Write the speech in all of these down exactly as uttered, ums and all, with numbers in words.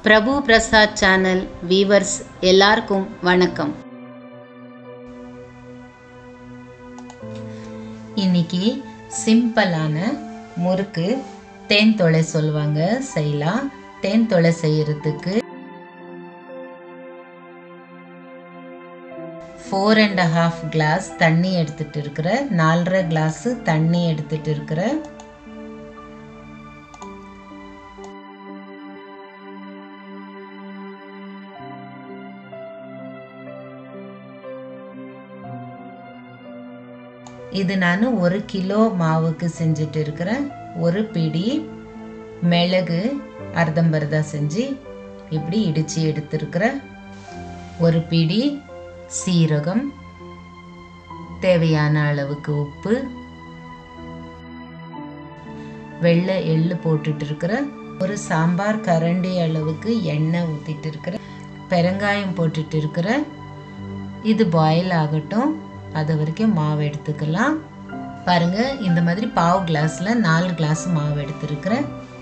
பிரபு Prasad channel viewers எல்லாருக்கும் வணக்கம். இன்னைக்கு சிம்பிளான முறுக்கு தேன் தொலை சொல்லுவாங்க செய்யலாம். தேன் தொலை செய்யறதுக்கு ஃபோர் அண்ட் ஹாஃப் கிளாஸ் தண்ணி எடுத்துட்டு இருக்கிற, நாலரை கிளாஸ் தண்ணி எடுத்துட்டு இருக்கிற, இது நான் ஒரு கிலோ மாவுக்கு செஞ்சுட்டு இருக்கிறேன். ஒரு பிடி மிளகு அர்த்தம்பர்தா செஞ்சு இப்படி இடிச்சு எடுத்திருக்கிறேன். ஒரு பிடி சீரகம், தேவையான அளவுக்கு உப்பு, வெள்ளை எள்ளு போட்டுட்டு இருக்கிறேன். ஒரு சாம்பார் கரண்டி அளவுக்கு எண்ணெய் ஊற்றிட்டு இருக்கிறேன். பெருங்காயம் போட்டுட்டு இருக்கிறேன். இது பாயில் ஆகட்டும், அது வரைக்கும் மாவு எடுத்துக்கலாம். பாருங்க, இந்த மாதிரி பாவு கிளாஸ்ல நாலு கிளாஸ் மாவு எடுத்திருக்கிறேன்.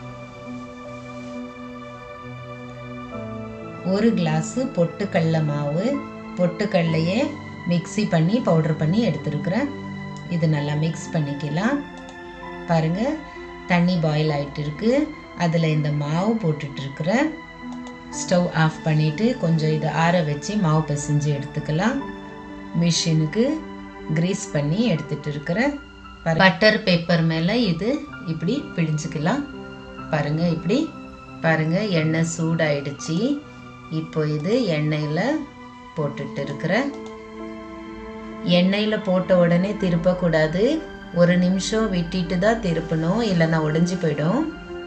ஒரு கிளாஸ் பொட்டுக்கடலை மாவு, பொட்டுக்கடலையே மிக்ஸி பண்ணி பவுடர் பண்ணி எடுத்திருக்கிறேன். இது நல்லா மிக்ஸ் பண்ணிக்கலாம். பாருங்க, தண்ணி பாயில் ஆயிட்டு இருக்கு. அதில் இந்த மாவு போட்டுட்டு இருக்கிறேன். ஸ்டவ் ஆஃப் பண்ணிட்டு கொஞ்சம் இதை ஆற வச்சு மாவு பிசைஞ்சு எடுத்துக்கலாம். மிஷினுக்கு கிரீஸ் பண்ணி எடுத்துட்டு இருக்கிறேன். பட்டர் பேப்பர் மேலே இது இப்படி பிழிஞ்சுக்கலாம். பாருங்க, இப்படி பாருங்க, எண்ணெய் சூடாயிடுச்சு. இப்போ இது எண்ணெயில் போட்டுட்டு இருக்கிறேன். எண்ணெயில் போட்ட உடனே திருப்பக்கூடாது. ஒரு நிமிஷம் விட்டுட்டு தான் திருப்பணும், இல்லைன்னா உடைஞ்சு போயிடும்.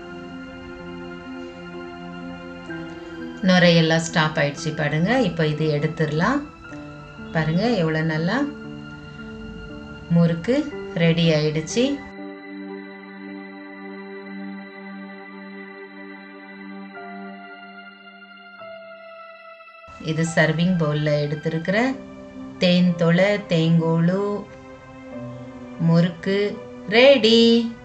நுரையெல்லாம் ஸ்டாப் ஆயிடுச்சு. பாருங்க, இப்போ இது எடுத்துடலாம். பாருங்க, எவ்வளோ நல்லா முறுக்கு ரெடி ஆயிடுச்சு. இது சர்விங் பவுல்ல எடுத்திருக்கிற தேன் தொலை தேங்கோலு முறுக்கு ரெடி.